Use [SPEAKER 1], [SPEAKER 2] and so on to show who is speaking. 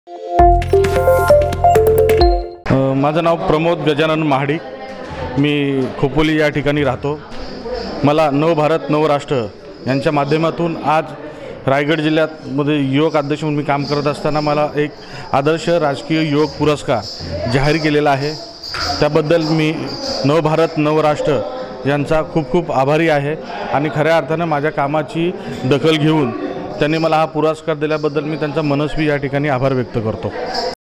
[SPEAKER 1] माझं नाव प्रमोद गजानन महाडिक, मी खोपोली या ठिकाणी राहतो। मला नव भारत नव राष्ट्र यांच्या माध्यमातून आज रायगड जिल्ह्यामध्ये युवक अध्यक्ष म्हणून मी काम करत असताना मला एक आदर्श राजकीय युवक पुरस्कार जाहीर केलेला आहे। त्याबद्दल मी नव भारत नव राष्ट्र यांचा खूप खूप आभारी आहे आणि खऱ्या अर्थाने माझ्या कामाची दखल घेऊन त्यांनी मला हा पुरस्कार दिल्याबद्दल मी त्यांचा मनस्वी या ठिकाणी आभार व्यक्त करतो।